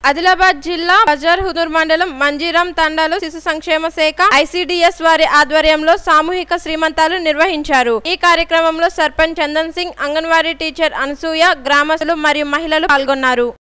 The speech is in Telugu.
ఆదిలాబాద్ జిల్లా బజార్ హుదూర్ మండలం మంజీరాం తండాలో శిశు సంక్షేమ శాఖ ఐసిడిఎస్ వారి ఆధ్వర్యంలో సామూహిక శ్రీమంతాలు నిర్వహించారు। ఈ కార్యక్రమంలో సర్పంచ్ చందన్ సింగ్, అంగన్వాడీ టీచర్ అనసూయ, గ్రామస్తులు మరియు మహిళలు పాల్గొన్నారు।